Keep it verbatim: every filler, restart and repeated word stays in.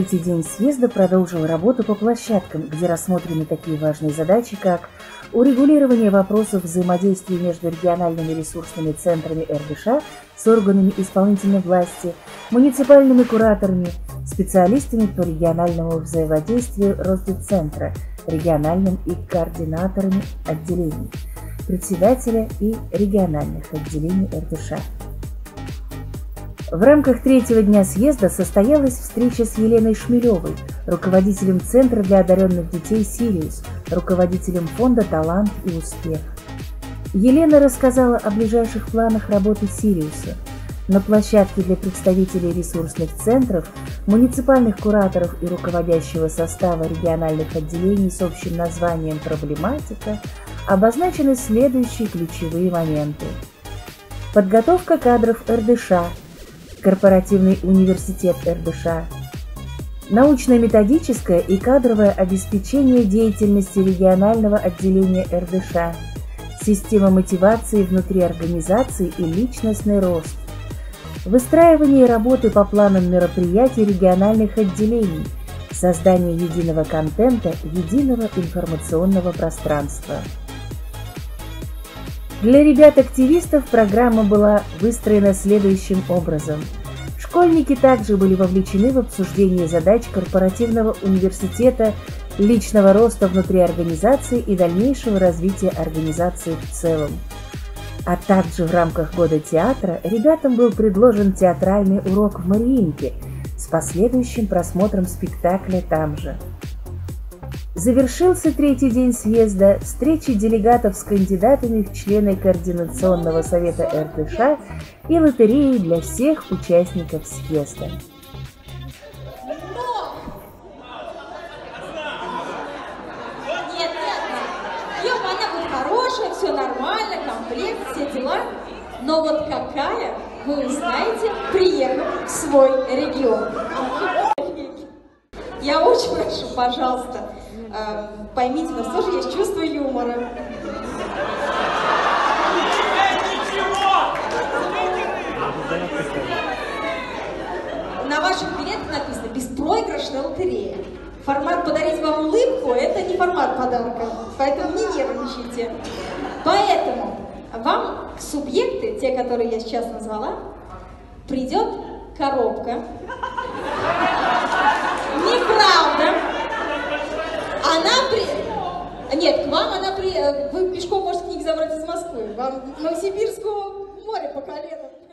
Третий день съезда продолжил работу по площадкам, где рассмотрены такие важные задачи, как урегулирование вопросов взаимодействия между региональными ресурсными центрами эр дэ ша с органами исполнительной власти, муниципальными кураторами, специалистами по региональному взаимодействию Росдепцентра, региональным и координаторами отделений, председателя и региональных отделений эр дэ ша. В рамках третьего дня съезда состоялась встреча с Еленой Шмелевой, руководителем Центра для одаренных детей «Сириус», руководителем фонда «Талант и успех». Елена рассказала о ближайших планах работы «Сириуса». На площадке для представителей ресурсных центров, муниципальных кураторов и руководящего состава региональных отделений с общим названием «Проблематика» обозначены следующие ключевые моменты. Подготовка кадров эр дэ ша, Корпоративный университет эр дэ ша, научно-методическое и кадровое обеспечение деятельности регионального отделения эр дэ ша, система мотивации внутри организации и личностный рост, выстраивание работы по планам мероприятий региональных отделений, создание единого контента, единого информационного пространства. Для ребят-активистов программа была выстроена следующим образом. Школьники также были вовлечены в обсуждение задач корпоративного университета, личного роста внутри организации и дальнейшего развития организации в целом. А также в рамках года театра ребятам был предложен театральный урок в Мариинке с последующим просмотром спектакля там же. Завершился третий день съезда встречей делегатов с кандидатами в члены Координационного совета эр дэ ша и лотереей для всех участников съезда. Нет, нет, ее она будет хорошая, все нормально, комплект, все дела. Но вот какая, вы узнаете, приехав в свой регион. Я очень прошу, пожалуйста, поймите, у нас тоже есть чувство юмора. На ваших билетах написано «Беспроигрышная лотерея». Формат «Подарить вам улыбку» – это не формат подарка, поэтому не нервничайте. Поэтому вам субъекты, те, которые я сейчас назвала, придет коробка. Неправда. Она при... Нет, к вам она при... Вы пешком можете книги забрать из Москвы. Вам Новосибирского моря по колено.